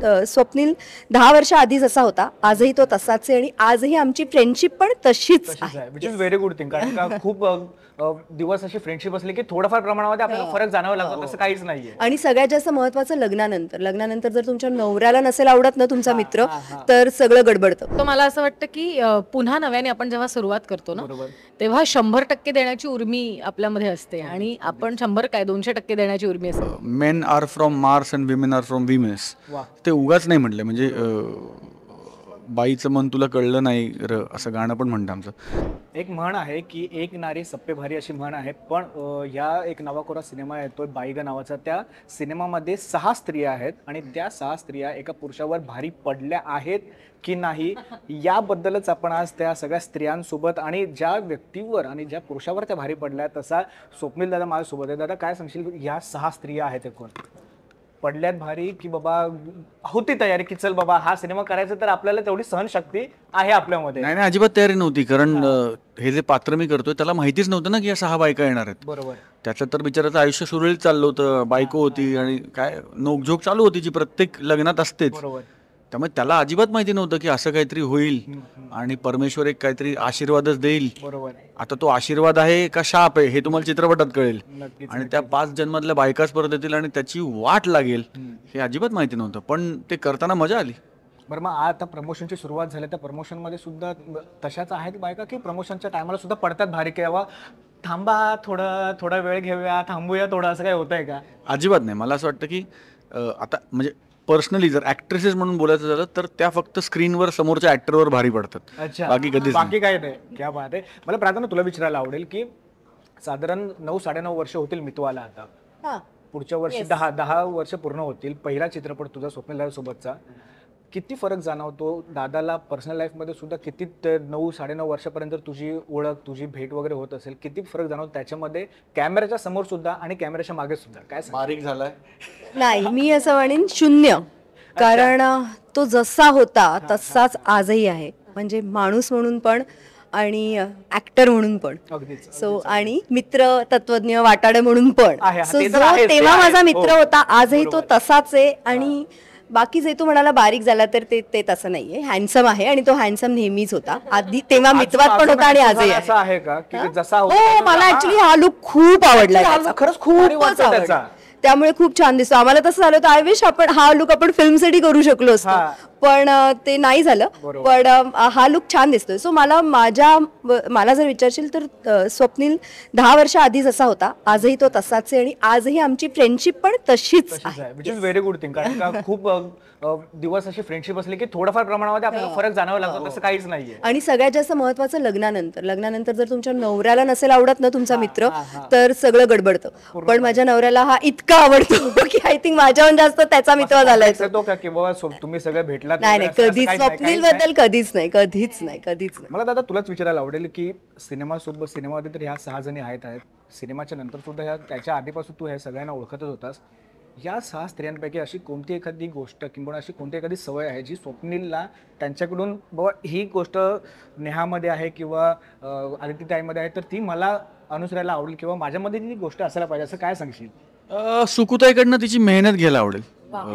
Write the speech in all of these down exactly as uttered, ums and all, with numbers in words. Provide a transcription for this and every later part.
अ, स्वप्नील दहा वर्ष आधी जसा होता आजही तो तसाच आहे आणि आजही आमची फ्रेंडशिप पण तशीच तशीच आहे, which is very good thing. कारण का खूप अ, अ, दिवस अशी फ्रेंडशिप असली की थोडंफार प्रमाणामध्ये आपल्याला फरक जाणवावा लागतो, तसं काहीच नाहीये. आणि सगळ्यात जास्त महत्वाचं लग्नानंतर लग्नानंतर जर तुमच्या नवऱ्याला नसेल आवडत ना तुमचा मित्र तर सगळं गडबडतं. तर मला असं वाटतं की अ, पुन्हा नव्याने आपण जेव्हा सुरुवात करतो ना तेव्हा शंभर टक्के देण्याची उर्मी आपल्यामध्ये असते आणि आपण शंभर काय दोनशे टक्के देण्याची उर्मी असते. Men are from Mars and women are from women's. ते उगाच नाही म्हटलं, म्हणजे अ, बाईचं मन तुला कळलं नाही र असं गाणं पण म्हणतं आमचं. एक म्हण आहे की एक नारी सप्पे भारी अशी म्हण आहे, पण अ, या एक नवाकोरा सिनेमा येतोय बाईगा नावाचा. त्या सिनेमामध्ये सहा स्त्रिया आहेत आणि त्या सहा स्त्रिया एका पुरुषावर भारी पडल्या आहेत की नाही याबद्दलच आपण आज त्या सगळ्या स्त्रियांसोबत आणि ज्या व्यक्तीवर आणि ज्या पुरुषावर त्या भारी पडल्या तसा स्वप्नील दादा माझ्यासोबत आहे. दादा काय सांगशील, या सहा स्त्रिया आहेत कोण पडल्यात भारी की बाबा होती तयारी की चल बाबा हा सिनेमा करायचा तर आपल्याला तेवढी सहनशक्ती आहे आपल्यामध्ये? नाही नाही, अजिबात तयारी नव्हती. कारण हे जे पात्र मी करतोय त्याला माहितीच नव्हतं ना की या सहा बायका येणार आहेत. बरोबर. त्याचं तर बिचाराचं आयुष्य सुरळीत चाललं होतं, बायको होती आणि काय नोकझोक चालू होती जी प्रत्येक लग्नात असतेच. बरोबर. त्यामुळे त्याला अजिबात माहिती नव्हतं की असं काहीतरी होईल आणि परमेश्वर एक काहीतरी आशीर्वादच देईल. बरोबर. आता तो आशीर्वाद आहे का शाप आहे हे तुम्हाला चित्रपटात कळेल. आणि त्या पाच जन्मातल्या बायकाच परत येतील आणि त्याची वाट लागेल हे अजिबात माहिती नव्हतं, पण ते करताना मजा आली. बरं, मग आता प्रमोशनची सुरुवात झाली, त्या प्रमोशनमध्ये सुद्धा तशाच आहेत बायका की प्रमोशनच्या टायमाला सुद्धा पडतात भारी किंवा थांबा थोडं थोडा वेळ घेऊया थांबूया थोडं, असं काय होतंय का? अजिबात नाही. मला असं वाटतं की आता म्हणजे पर्सनली जर ऍक्ट्रेसेस म्हणून बोलायचं झालं तर त्या फक्त स्क्रीनवर समोरच्या ऍक्टरवर भारी पडतात. अच्छा, बाकी कधीच बाकी काय नाही. क्या बात आहे. मला प्रार्थना तुला विचारायला आवडेल की साधारण नऊ साडेनऊ वर्ष होतील मितवाला आता, पुढच्या वर्षी दहा दहा वर्ष पूर्ण होतील. पहिला चित्रपट तुझा स्वप्नील दादा सोबतचा, किती फरक जाणवतो दादाला पर्सनल लाईफमध्ये सुद्धा? किती नऊ साडेनऊ वर्षापर्यंत तुझी ओळख तुझी भेट वगैरे होत असेल, किती फरक जाणवतो त्याच्यामध्ये कॅमेऱ्याच्या समोर सुद्धा आणि कॅमेऱ्याच्या मागे सुद्धा? काय बारीक झालाय? नाही, मी असं म्हणेन शून्य. कारण तो जसा होता तसाच आजही आहे, म्हणजे माणूस म्हणून पण आणि ऍक्टर म्हणून पण. सो आणि मित्र तत्वज्ञ वाटाडे म्हणून पण. सो जो तेव्हा माझा मित्र होता आजही तो तसाच आहे. आणि बाकी जे तू म्हणाला बारीक झाला तर ते ते तसं नाहीये, हँडसम आहे आणि तो हँडसम नेहमीच होता. आधी तेव्हा मित्रवात पण होता आणि आजही आहे. असं आहे का की जसा हो, मला ऍक्च्युली हा लुक खूप आवडला, खरंच खूप आवडला, त्यामुळे खूप छान दिसतो. आम्हाला तसं झालं होतं, आय विश आपण हा लुक आपण फिल्मसाठी करू शकलो असतो, पण ते नाही झालं. पण हा लुक छान दिसतोय. सो मला माझ्या मला जर विचारशील तर स्वप्नील दहा वर्ष आधी जसा होता आजही तो तसाच आहे आणि आजही आमची फ्रेंडशिप पण तशीच आहे, which is very good thing. कारण का खूप दिवस अशी फ्रेंडशिप असली की थोडंफार प्रमाणामध्ये आपल्याला फरक जाणवावा लागतो, तसं काहीच नाहीये. आणि सगळ्यात जास्त महत्वाचं लग्नानंतर लग्नानंतर जर तुमच्या नवऱ्याला नसेल आवडत ना तुमचा मित्र तर सगळं गडबडतं. पण माझ्या नवऱ्याला हा इतका आवडतो की आय थिंक माझ्याहून जास्त त्याचा मित्र झालाय तो. का की बाबा तुम्ही सगळे भेटला? नाही नाही, कधीच स्वप्नील बद्दल कधीच नाही, कधीच नाही, कधीच नाही. मला दादा तुलाच विचारायला आवडेल की सिनेमा सोबत सिनेमामध्ये तर ह्या सहा जणी आहेत आहेत सिनेमाच्या नंतर सुद्धा ह्या त्याच्या आधीपासून तू ह्या सगळ्यांना ओळखतच होतास. या सहा स्त्रियांपैकी अशी कोणती एखादी गोष्ट किंवा अशी कोणती एखादी सवय आहे जी स्वप्नीलला त्यांच्याकडून बाबा ही गोष्ट नेहामध्ये आहे किंवा आदित्यताईमध्ये आहे तर ती मला अनुसरायला आवडेल किंवा माझ्यामध्ये ती गोष्ट असायला पाहिजे, असं काय सांगशील? सुकुताईकडनं तिची मेहनत घ्यायला आवडेल.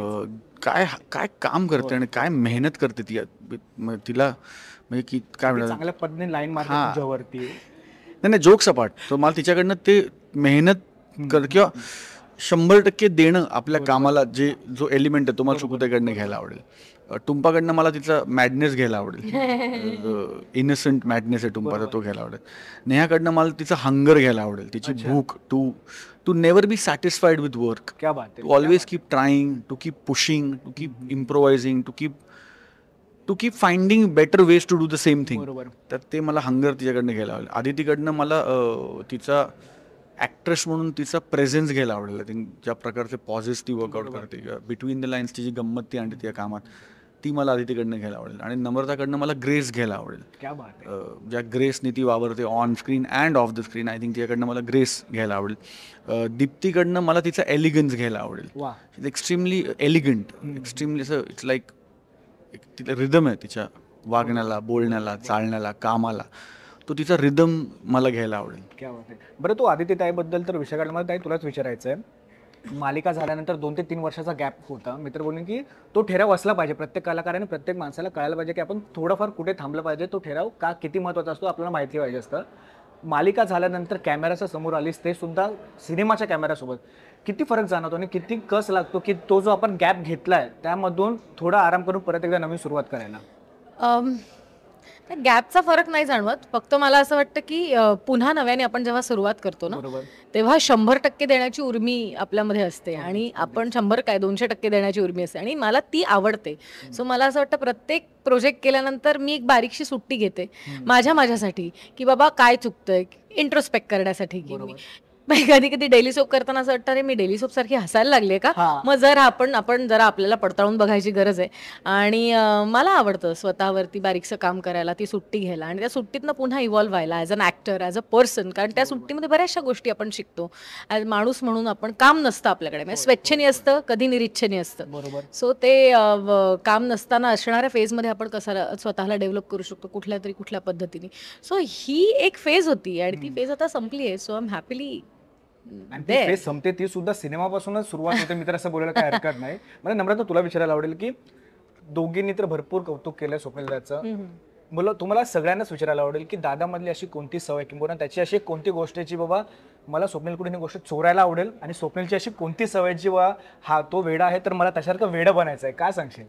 काय काय काम करते आणि काय मेहनत करते ती, तिला म्हणजे की काय म्हणतात चांगल्या पद्धतीने लाईन मारते तुझ्यावरती. नाही नाही, जोक सपाट. तो मला तिच्याकडनं ते मेहनत कर किंवा शंभर टक्के देणं आपल्या कामाला जे जो एलिमेंट आहे तो मला सुकुताईकडनं घ्यायला आवडेल. टुंपाकडनं मला तिचा मॅडनेस घ्यायला आवडेल, इनोसंट मॅडनेस आहे टुंपाचा, तो घ्यायला आवडेल. नेहाकडनं मला तिचं हंगर घ्यायला आवडेल, तिची भूक. To to never be satisfied with work, to always keep trying, to keep pushing, to keep improvising, to keep to keep finding better ways to do the same thing. तर ते मला हंगर तिच्याकडनं घ्यायला आवडेल. आदितीकडनं मला तिचा ॲक्ट्रेस म्हणून तिचा presence घ्यायला आवडेल. आय थिंक ज्या प्रकारचे पॉझेस ती वर्कआउट करते, बिटवीन द लाईन्सची जी गंमत ती आणते त्या कामात, ती मला आदितीकडनं घ्यायला आवडेल. आणि नम्रताकडनं मला ग्रेस घ्यायला आवडेल. ज्या ग्रेसनी ती वावरते on screen and off the screen, I think तिच्याकडनं मला ग्रेस घ्यायला आवडेल. दीप्तीकडनं मला तिचा एलिगन्स घ्यायला आवडेल. एक्स्ट्रीमली एलिगंट, एक्स्ट्रीमली असं इट्स लाईक तिला रिदम आहे तिच्या वागण्याला, बोलण्याला, चालण्याला, कामाला. तो तिचा रिदम मला घ्यायला आवडेल. क्या बात आहे. बरं, तू आदित्यताईबद्दल तर विषय काढला, मला ताई तुलाच विचारायचं आहे मालिका झाल्यानंतर दोन ते तीन वर्षाचा गॅप होता. मी तर बोलेन की तो ठराव असला पाहिजे प्रत्येक कलाकाराने, प्रत्येक माणसाला कळायला पाहिजे की आपण थोडंफार कुठे थांबलं पाहिजे. तो ठराव का किती महत्त्वाचा असतो आपल्याला माहिती पाहिजे असतं. मालिका झाल्यानंतर कॅमेराच्या समोर आलीस ते सुद्धा सिनेमाच्या कॅमेऱ्यासोबत किती फरक जाणवतो आणि किती कस लागतो की तो जो आपण गॅप घेतलाय त्यामधून थोडा आराम करून परत एकदा नवीन सुरुवात करायला. गॅपचा फरक नाही जाणवत, फक्त मला असं वाटतं की अ, पुन्हा नव्याने आपण जेव्हा सुरुवात करतो ना बरोबर. तेव्हा शंभर टक्के देण्याची उर्मी आपल्यामध्ये असते आणि आपण शंभर काय दोनशे टक्के देण्याची उर्मी असते आणि मला ती आवडते. सो मला असं वाटतं प्रत्येक प्रोजेक्ट केल्यानंतर मी एक बारीकशी सुट्टी घेते माझ्या माझ्यासाठी की बाबा काय चुकतंय, इंट्रोस्पेक्ट करण्यासाठी की मी कधी कधी डेली सोप करताना असं वाटतं अरे मी डेली सोप सारखी हसायला लागले का, हा. मग जर आपण आपण जरा आपल्याला पडताळून बघायची गरज आहे. आणि अं, मला आवडतं स्वतःवरती बारीकसं काम करायला, ती सुट्टी घ्यायला आणि त्या सुट्टीतनं पुन्हा इव्हॉल्व्ह व्हायला as an actor, as a person. कारण त्या सुट्टीमध्ये बऱ्याचशा गोष्टी आपण शिकतो. ॲज माणूस म्हणून आपण काम नसतं आपल्याकडे, म्हणजे स्वेच्छेने असतं, कधी निरीच्छेने असतं. बरोबर. सो ते अं, व- काम नसताना असणाऱ्या फेजमध्ये आपण कसं स्वतःला डेव्हलप करू शकतो कुठल्या तरी कुठल्या पद्धतीने. सो ही एक फेज होती आणि ती फेज आता संपली आहे. सो आय एम हॅपीली आणि ती फेज संपते ती सुद्धा सिनेमापासूनच सुरुवात होते. मी तर असं बोलायला काय हरकत नाही. मला नम्रता तुला विचारायला आवडेल की दोघींनी तर भरपूर कौतुक केलं स्वप्नील दादाचं. मला तुम्हाला सगळ्यांनाच विचारायला आवडेल की दादामधली अशी कोणती सवय किंवा त्याची अशी कोणती गोष्ट आहे जी बाबा मला स्वप्नीलकडून ही गोष्ट चोरायला आवडेल आणि स्वप्नीलची अशी कोणती सवय जी बाबा हा तो वेडा आहे तर मला त्यासारखं वेडं बनायचं आहे, काय सांगशील?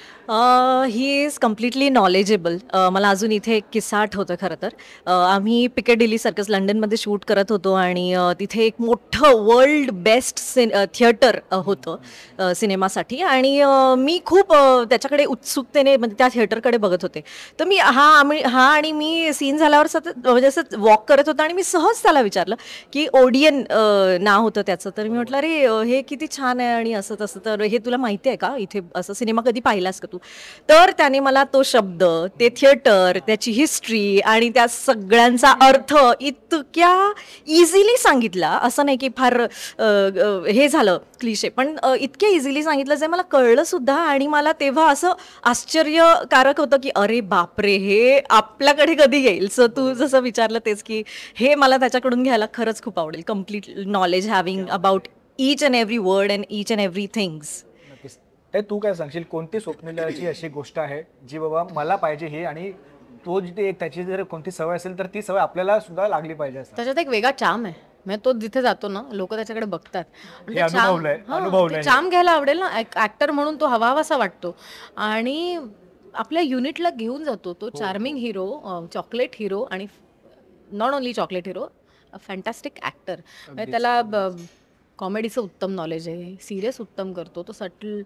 He is completely knowledgeable. मला अजून इथे एक किस्सा आठवतं खरं तर. अ, आम्ही पिकेडिली सर्कस लंडनमध्ये शूट करत होतो आणि अ, तिथे एक मोठं वर्ल्ड बेस्ट सिन थिएटर होतं अ, सिनेमासाठी आणि अ, मी खूप अ, त्याच्याकडे उत्सुकतेने म्हणजे त्या थिएटरकडे बघत होते. तर मी हा आम्ही हा आणि मी सीन झाल्यावर सतत म्हणजे असं वॉक करत होता आणि मी सहज त्याला विचारलं की ओडियन नाव होतं त्याचं. तर मी म्हटलं अरे अ, हे किती छान आहे आणि असं तसं, तर हे तुला माहिती आहे का, इथे असं सिनेमा कधी पाहिलास का तू? तर त्याने मला तो शब्द, ते थिएटर, त्याची हिस्ट्री आणि त्या सगळ्यांचा अर्थ इतक्या इझिली सांगितला. असं नाही की फार अ, अ, हे झालं क्लिशे, पण अ, इतक्या इझिली सांगितलं जे मला कळलं सुद्धा. आणि मला तेव्हा असं आश्चर्यकारक होतं की अरे बापरे, हे आपल्याकडे कधी येईल. सो तू जसं विचारलं तेच की हे मला त्याच्याकडून घ्यायला खरंच खूप आवडेल. Complete knowledge having about each and every word and each and every things. नक्कीच. ते तू काय सांगशील, कोणती स्वप्नीलची अशी गोष्ट आहे जी बाबा मला पाहिजे हे आणि तो जिथे त्याची जर कोणती सवय असेल तर ती सवय आपल्याला सुद्धा लागली पाहिजे असं? त्याच्यात एक वेगळा चाम आहे. म्हणजे तो जिथे जातो ना लोक त्याच्याकडे बघतात. आणि हे ते चाम- अनुभवलंय, हां, अनुभवलंय. ते चाम घ्यायला आवडेल ना, एक ऍक्टर म्हणून तो हवाहवासा वाटतो आणि आपल्या युनिटला घेऊन जातो तो चार्मिंग हिरो, चॉकलेट हिरो आणि not only chocolate hero, fantastic actor. म्हणजे त्याला कॉमेडीचं उत्तम नॉलेज आहे, सिरियस उत्तम करतो तो, सटल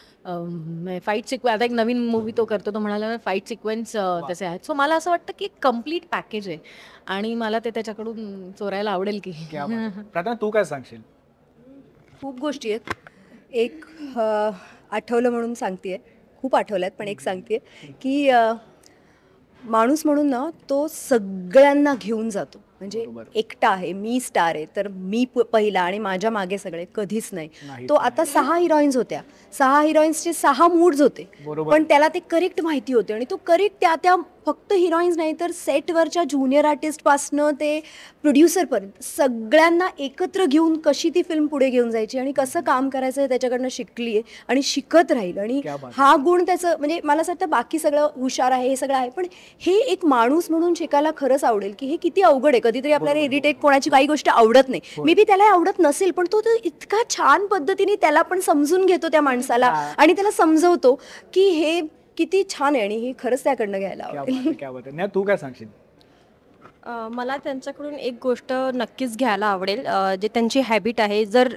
फाईट सिक्वेन्स. आता एक नवीन मूवी तो करतो, तो म्हणाला फाईट सिक्वेन्स त्याचे आहेत. सो मला असं वाटतं की कम्प्लीट पॅकेज आहे आणि मला ते त्याच्याकडून चोरायला आवडेल की. क्या बात आहे. प्रार्थना तू काय सांगशील? खूप गोष्टी आहेत. एक अ, आठवलं म्हणून सांगतेय, खूप आठवल्यात पण एक सांगतेय की अ, माणूस म्हणून ना तो सगळ्यांना घेऊन जातो. म्हणजे एकटा आहे, मी स्टार आहे तर मी प- पहिला आणि माझ्या मागे सगळे, कधीच नाही. नाही. तो आता सहा हिरोईन्स होत्या, सहा हिरोईन्सचे सहा मूड्स होते, बरोबर. पण त्याला ते करेक्ट माहिती होते आणि तो करेक्ट त्या त्या फक्त हिरोईन्स नाही तर सेटवरच्या ज्युनियर आर्टिस्टपासनं ते प्रोड्युसरपर्यंत सगळ्यांना एकत्र घेऊन कशी ती फिल्म पुढे घेऊन जायची आणि कसं काम करायचं हे त्याच्याकडनं शिकली आहे आणि शिकत राहील. आणि क्या बात. हा गुण त्याचं, म्हणजे मला असं वाटतं बाकी सगळं हुशार आहे, हे सगळं आहे, पण हे एक माणूस म्हणून शिकायला खरंच आवडेल की हे किती अवघड आहे. कधीतरी आपल्याला इरिटेट कोणाची काही गोष्ट आवडत नाही, मे बी त्याला आवडत नसेल, पण तो तो इतका छान पद्धतीने त्याला पण समजून घेतो त्या माणसाला आणि त्याला समजवतो की हे किती छान आहे आणि हे खरंच त्याकडनं घ्यायला क्या आवडेल. बात आहे, क्या बात आहे. नेहा, तू काय सांगशील? अ, मला त्यांच्याकडून एक गोष्ट नक्कीच घ्यायला आवडेल. अ, जे त्यांची हॅबिट आहे, जर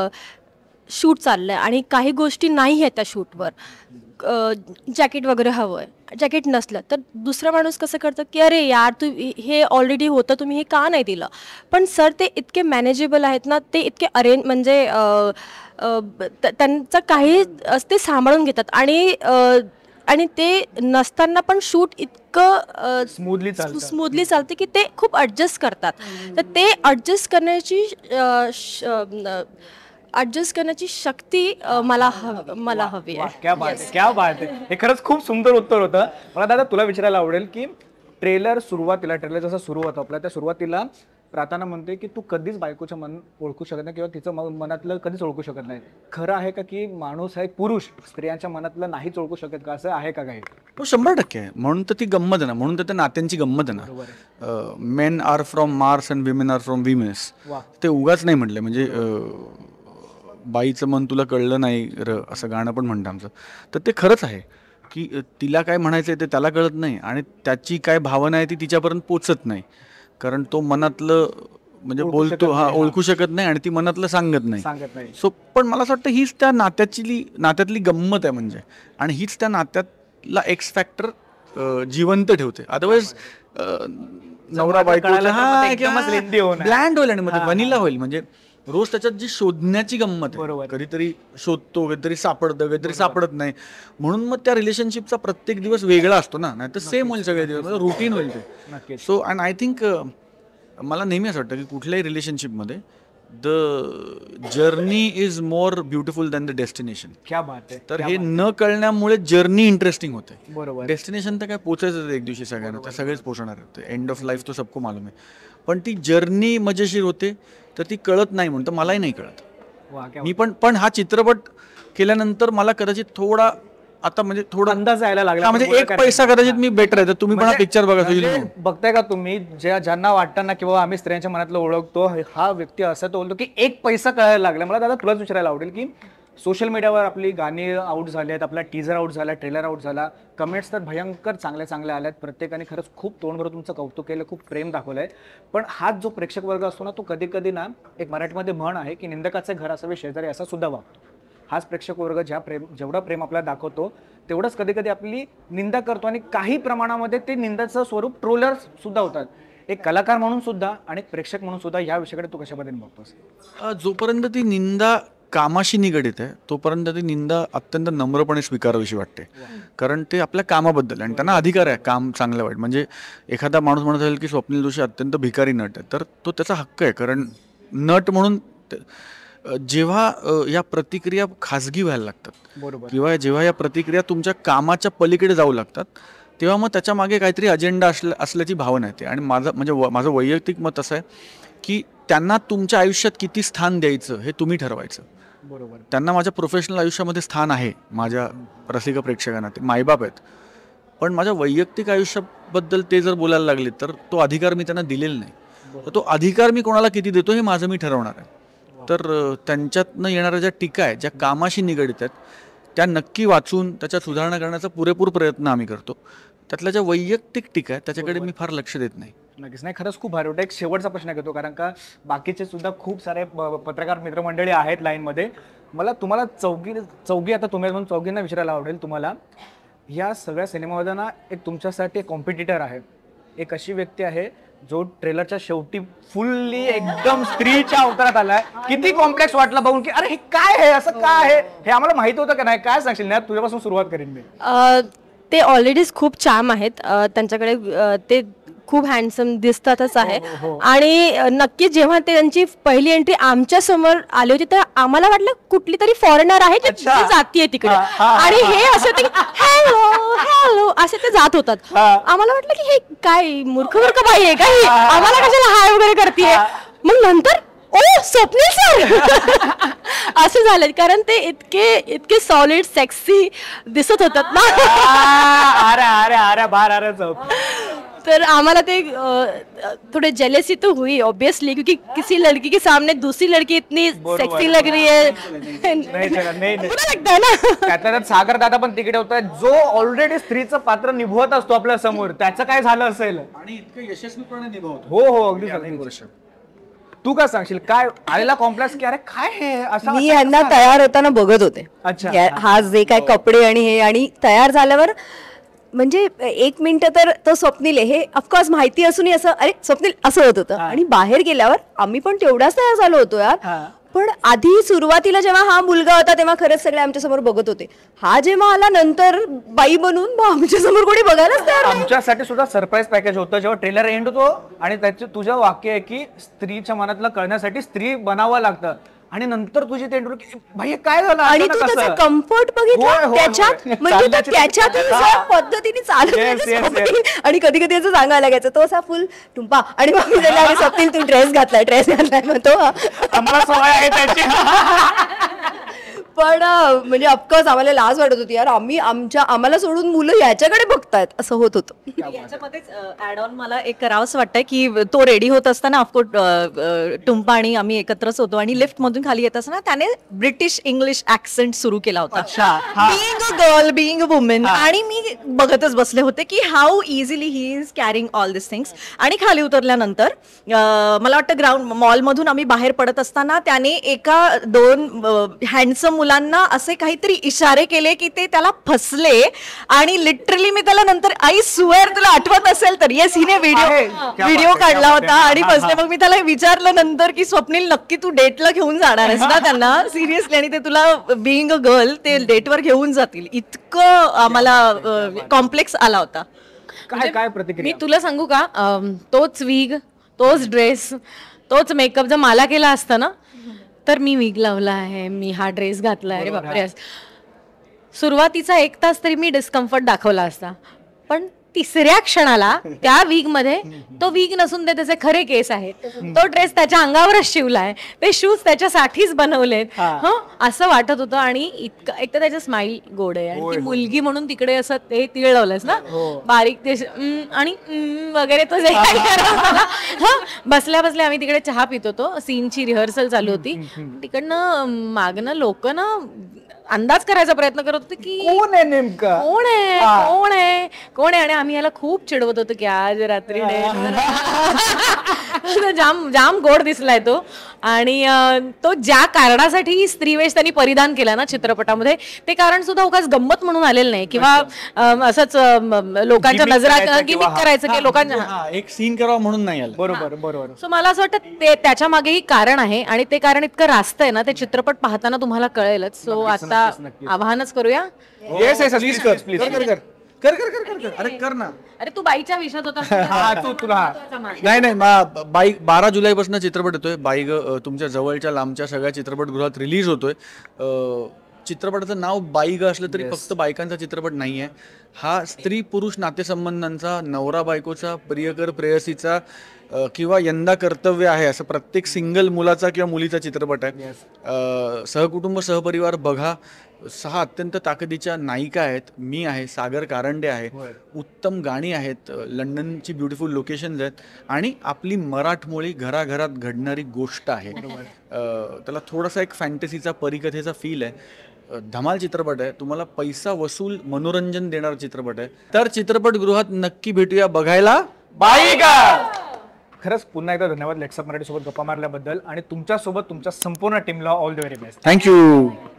शूट चाललं आहे आणि काही गोष्टी नाही आहेत त्या शूटवर, जॅकेट वगैरे हवं आहे, जॅकेट नसलं तर दुसरा माणूस कसं करतं की अरे यार तू हे ऑलरेडी होतं, तुम्ही हे का नाही दिलं. पण सर ते इतके मॅनेजेबल आहेत ना, ते इतके अरेंज म्हणजे अ, अ, त- त्यांचं काही ते सांभाळून घेतात आणि अ, आणि ते नसताना पण शूट इतकं स्मूथली चालतं. स्मूथली चालते की ते खूप ॲडजस्ट करतात. तर ते ॲडजस्ट करण्याची ॲडजस्ट करण्याची शक्ती अ, मला हव मला हवी वा, आहे. क्या बात आहे, क्या बात आहे. हे खरंच खूप सुंदर उत्तर होतं. मला दादा तुला विचारायला आवडेल की ट्रेलर सुरुवातीला ट्रेलर जसा सुरू होता आपला त्या सुरुवातीला प्रार्थना म्हणते की तू कधीच बायकोचं मन ओळखू शकत नाही किंवा तिचं म- मनातलं कधीच ओळखू शकत नाही. खरं आहे का की माणूस आहे, पुरुष स्त्रियांच्या मनातलं नाहीच ओळखू शकत का, असं आहे का काही? हो शंभर टक्के आहे. म्हणून तर ती गंमत आहे ना, म्हणून तर त्या नात्यांची गंमत आहे ना. Men are from Mars and women are from women's. वा. ते उगाच नाही म्हटलं. म्हणजे अं, बाईचं मन तुला कळलं नाही र असं गाणं पण म्हणतं आमचं. तर ते खरंच आहे की अं, तिला काय म्हणायचं आहे ते त्याला कळत नाही आणि त्याची काय भावना आहे ती तिच्यापर्यंत पोचत नाही, कारण तो मनातलं म्हणजे ओळखू बोलतो शकत हा नाही, हा. ओळखू शकत नाही आणि ती मनातलं सांगत नाही. सांगत नाही. सो पण मला असं वाटतं हीच त्या नात्याची नात्यातली गंमत आहे म्हणजे, आणि हीच त्या नात्यातला एक्स फॅक्टर जिवंत ठेवते. अदरवाईज नवरा बायको कळालं तर मग ते एकदमच lengthy होणार. ब्लँड होईल आणि मग वनिला होईल. म्हणजे रोज त्याच्यात जी शोधण्याची गंमत बरोबर. आहे, कधीतरी शोधतो, कधीतरी सापडतं, कधीतरी सापडत नाही. म्हणून मग त्या रिलेशनशिपचा प्रत्येक दिवस वेगळा असतो ना, नाही तर सेम होईल सगळे दिवस, रुटीन होईल ते. नक्कीच. सो अँड आय थिंक मला नेहमी असं वाटतं की कुठल्याही रिलेशनशिपमध्ये the journey is more beautiful than the destination. क्या बात आहे. तर क्या हे बात न कळण्यामुळे जर्नी इंटरेस्टिंग होते. आहे. बरोबर. डेस्टिनेशन तर काय पोचायचं एक दिवशी सगळ्यांना, तर सगळेच पोचणार आहेत. एंड ऑफ लाईफ तो सबको मालूम आहे. पण ती जर्नी मजेशीर होते, तर ती कळत नाही म्हणून तर मलाही नाही कळत. वा, क्या मी पण पण हा चित्रपट केल्यानंतर मला कदाचित थोडा आता म्हणजे थोडा अंदाज यायला लागला. हा, म्हणजे एक पैसा कदाचित मी बेटर आहे. तर तुम्ही पण हा पिक्चर बघा. म्हणजे बघताय का तुम्ही, ज्या ज्यांना वाटतं ना की बाबा आम्ही स्त्रियांच्या मनातलं ओळखतो, हा व्यक्ती असं तो बोलतो की एक पैसा कळायला लागला. मला दादा तुलाच विचारायला आवडेल की सोशल मीडियावर आपली गाणी आउट झाली आहेत, आपला टीझर आउट झाला, ट्रेलर आउट झाला, कमेंट्स तर भयंकर चांगल्या चांगल्या आल्यात. प्रत्येकाने खरंच खूप तोंडभर तुमचं कौतुक केलं, खूप प्रेम दाखवलं आहे. पण हाच जो प्रेक्षक वर्ग असतो ना, तो कधी कधी ना, एक मराठीमध्ये म्हण आहे की निंदकाचे घर असावे शेजारी, असा सुद्धा वागतो. हाच प्रेक्षक वर्ग ज्या प्रेम जेवढं प्रेम आपल्याला दाखवतो तेवढंच कधी कधी आपली निंदा करतो, आणि काही प्रमाणामध्ये ते निंदाचं स्वरूप ट्रोलर्स सुद्धा होतात. एक कलाकार म्हणून सुद्धा आणि एक प्रेक्षक म्हणून सुद्धा या विषयाकडे तू कशा पद्धतीने बघतोस? अ, जोपर्यंत ती निंदा कामाशी निगडीत आहे तोपर्यंत ती निंदा अत्यंत नम्रपणे स्वीकारावीशी वाटते, कारण ते आपल्या कामाबद्दल आणि त्यांना अधिकार आहे काम चांगलं वाईट. म्हणजे एखादा माणूस म्हणत असेल की स्वप्नील जोशी अत्यंत भिकारी नट आहे, तर तो त्याचा हक्क आहे, कारण नट म्हणून ते- अ, जेव्हा अ, या प्रतिक्रिया खाजगी व्हायला लागतात बरोबर. किंवा जेव्हा या प्रतिक्रिया तुमच्या कामाच्या पलीकडे जाऊ लागतात, तेव्हा मग त्याच्या मागे काहीतरी अजेंडा असल्या असल्याची भावना येते. आणि माझं म्हणजे व- माझं वैयक्तिक मत असं आहे की त्यांना तुमच्या आयुष्यात किती स्थान द्यायचं हे तुम्ही ठरवायचं. बरोबर. त्यांना माझ्या प्रोफेशनल आयुष्यामध्ये स्थान आहे, माझ्या रसिक प्रेक्षकांना ते मायबाप आहेत, पण माझ्या वैयक्तिक आयुष्याबद्दल ते जर बोलायला लागले तर तो अधिकार मी त्यांना दिलेला नाही. तर तो अधिकार मी कोणाला किती देतो हे माझं मी ठरवणार आहे. तर अ, त्यांच्यातनं येणाऱ्या ज्या टीका आहेत, ज्या कामाशी निगडीत आहेत, त्या नक्की वाचून त्याच्यात सुधारणा करण्याचा पुरेपूर प्रयत्न आम्ही करतो. त्यातल्या ज्या वैयक्तिक टीका आहेत त्याच्याकडे मी फार लक्ष देत नाही. नक्कीच. नाही, खरंच खूप भारी वाटतं. एक शेवटचा प्रश्न घेतो, कारण का बाकीचे सुद्धा खूप सारे प- पत्रकार मित्रमंडळी आहेत लाईनमध्ये. मला तुम्हाला चौघी चौघी आता तुम्ही म्हणून चौघींना विचारायला आवडेल, तुम्हाला या सगळ्या सिनेमामध्ये ना एक तुमच्यासाठी एक कॉम्पिटिटर आहे, एक अशी व्यक्ती आहे जो ट्रेलरच्या शेवटी फुल्ली एकदम स्त्रीच्या अवतारात आलाय. किती कॉम्प्लेक्स वाटलं बघून की अरे हे काय आहे, असं काय आहे, हे आम्हाला माहिती होतं का नाही? काय सांगशील? नाही तुझ्यापासून सुरुवात करीन मी. अ, ते ऑलरेडीच खूप चार्म आहेत. अ, त्यांच्याकडे अ, ते खूप हँडसम दिसतातच आहे. आणि अ, नक्कीच जेव्हा ते त्यांची पहिली एंट्री आमच्या समोर आली होती तर आम्हाला वाटलं कुठली तरी फॉरेनर आहे जे अच्छा. जे जातीये तिकडे. हा, हा, हा, आणि हे असं ते हॅलो हॅलो असे ते जात होतात. हा. आम्हाला वाटलं की हे काय मूर्ख मूर्ख बाई आहे का ही? आम्हाला कशाला हाय वगैरे करतेय. मग नंतर ओ स्वप्नील सर असे झाले, कारण ते इतके इतके सॉलिड सेक्सी दिसत होतात ना. आ, अरे अरे अरे बार अरे चौक. तर आम्हाला ते अ, थोड़े जेलेसी तो हुई ऑब्वियसली, क्योंकि किसी लड़की के सामने दूसरी लड़की इतनी सेक्सी लग रही है. नाही चला, नाही नाही. बुरा लगता है ना. त्यातल्या त्यात सागर दादा पण तिकडे होता, जो ऑलरेडी स्त्रीचं पात्र निभवत असतो आपल्या समोर. त्याचं काय झालं असेल? आणि इतकं यशस्वीपणे निभावतो. हो हो अगदी खरं. तू काय सांगशील? काय आलेला कॉम्प्लेक्स की अरे काय हे असं मी यांना तयार होताना बघत होते. अच्छा. या- हा जे काय कपडे आणि हे, आणि तयार झाल्यावर म्हणजे एक मिनिट तर तो स्वप्नील आहे हे ऑफकोर्स माहिती असूनही असं अरे स्वप्नील असं होत होतं. आणि बाहेर गेल्यावर आम्ही पण तेवढाच तयार झालो होतो यार. पण आधी सुरुवातीला जेव्हा हा मुलगा होता तेव्हा खरंच सगळे आमच्या समोर बघत होते. हा जेव्हा आला नंतर बाई बनून मग आमच्या समोर कोणी बघायलाच तयार नाही. आमच्यासाठी सुद्धा सरप्राईज पॅकेज होतं जेव्हा ट्रेलर एंड होतो आणि त्याचे तुझं वाक्य आहे की स्त्रीच्या मनातलं कळण्यासाठी स्त्री बनावं लागतं. आणि नंतर तुझी तेंडुलकर भैया काय झालं आणि अचानक तू असं? त्याचा कम्फर्ट होय, बघितला होय, त्याच्यात होय. म्हणजे तो चालण्याची- त्याच्यातून हा. ज्या पद्धतीने चालत Yes, होता yes, स्वप्नील, आणि कधी कधी असं सांगायला लागायचं तो असा फुल टुंपा आणि मग मी त्याला, "अरे स्वप्नील तू ड्रेस घातलाय ड्रेस घातलाय" मग तो आम्हाला सवय आहे त्याची. पण अं, म्हणजे ऑफकोर्स आम्हाला लाज वाटत होती यार, आम्ही आमच्या आम्हाला सोडून मुलं याच्याकडे बघतायत असं होत होतं. याच्यामध्येच ऍड ऑन मला एक करावंच वाटतंय की तो रेडी होत असताना ऑफकोर्स टुंपा आणि आम्ही एकत्रच होतो आणि लिफ्ट मधून खाली येत असताना त्याने ब्रिटिश इंग्लिश ऍक्सेंट सुरू केला होता, being a girl, being a women, आणि मी बघतच बसले होते की how easily he is carrying all this things. आणि खाली उतरल्यानंतर अं, मला वाटतं ग्राउंड मॉलमधून आम्ही बाहेर पडत असताना त्याने एका दोन हँडसम मुलांना असे काहीतरी इशारे केले की ते त्याला फसले, आणि लिटरली मी त्याला नंतर, आई सुअर तुला आठवत असेल तर, येस हिने आहे. व्हिडिओ क्या व्हिडिओ बात आहे, काढला क्या बात होता आहे. आणि हा, फसले. हा. मग मी त्याला विचारलं नंतर की स्वप्नील नक्की तू डेटला घेऊन जाणार आहेस ना त्यांना सिरियसली, आणि ते तुला बिईंग अ गर्ल ते डेटवर घेऊन जातील, इतकं आम्हाला कॉम्प्लेक्स आला होता. काय काय मी प्रतिक्रिया? तुला सांगू का, अम, तोच विग, तोच ड्रेस, तोच मेकअप जर मला केला असता ना, तर मी विग लावला आहे, मी हा ड्रेस घातला आहे, बापरे, सुरुवातीचा एक तास तरी मी डिस्कम्फर्ट दाखवला असता, पण तिसऱ्या क्षणाला त्या वीग मध्ये तो वीग नसून ते त्याचे खरे केस आहेत, तो ड्रेस त्याच्या अंगावरच शिवलाय, ते शूज त्याच्यासाठीच बनवलेत, हं असं वाटत होतं. आणि इतकं एक तर त्याचं स्माईल गोड आहे, आणि ती मुलगी म्हणून तिकडे असं ते तिळ लावलंस ना बारीक ते "हम्म" आणि "हम्म" वगैरे तो जे काही करत होता. हं, बसल्या बसल्या आम्ही तिकडे चहा पित होतो, सीनची रिहर्सल चालू होती, तिकडनं मागणं लोक ना अंदाज करायचा प्रयत्न करत होते की कोण आहे नेमका? कोण आहे कोण आहे कोण आहे आणि आम्ही याला खूप चिडवत होतो की आज रात्री date. जाम जाम गोड दिसलाय तो. आणि अं, तो ज्या कारणासाठी स्त्रीवेश त्यांनी परिधान केला ना चित्रपटामध्ये, ते कारण सुद्धा उगाच गंमत म्हणून आलेलं नाही किंवा अं, असंच अं, लोकांच्या Gimmick नजरात करायचं गिमिक किंवा- करायचं की लोकांच्या हा, एक सीन करावा म्हणून नाही आलं. बरोबर बरोबर. सो मला असं वाटतं ते त्याच्या मागेही कारण आहे, आणि ते कारण इतकं रास्त आहे ना, ते चित्रपट पाहताना तुम्हाला कळेलच. सो आता आवाहनच करूया. येस येस प्लीज कर प्लीज कर कर कर कर कर कर कर अरे कर ना. अरे तू बाईच्या विषयात होता. हा तू तुला हा. नाही नाही मा- बाई बारा जुलैपासून चित्रपट येतोय. बाई ग अ, तुमच्या जवळच्या लांबच्या सगळ्या चित्रपटगृहात रिलीज होतोय. अ, चित्रपटाचं नाव बाई ग असलं तरी फक्त बायकांचा चित्रपट नाही आहे. हा स्त्री पुरुष नातेसंबंधांचा, नवरा बायकोचा, प्रियकर प्रेयसीचा अ, किंवा यंदा कर्तव्य आहे असं प्रत्येक सिंगल मुलाचा किंवा मुलीचा चित्रपट आहे. अ, सहकुटुंब सहपरिवार बघा. सहा अत्यंत ताकदीच्या नायिका आहेत. मी आहे, सागर कारंडे आहे, उत्तम गाणी आहेत, लंडनची ब्युटिफुल लोकेशन्स आहेत, आणि आपली मराठमोळी घराघरात घडणारी गोष्ट आहे. अ, त्याला थोडासा एक फॅन्टसीचा परिकथेचा फील आहे. अ, धमाल चित्रपट आहे. तुम्हाला पैसा वसूल मनोरंजन देणारा चित्रपट आहे. तर चित्रपटगृहात नक्की भेटूया बघायला बाई का. खरंच पुन्हा एकदा धन्यवाद लेट्सअप मराठी सोबत गप्पा मारल्याबद्दल, आणि तुमच्या सोबत तुमच्या संपूर्ण टीमला all the very best. Thank you.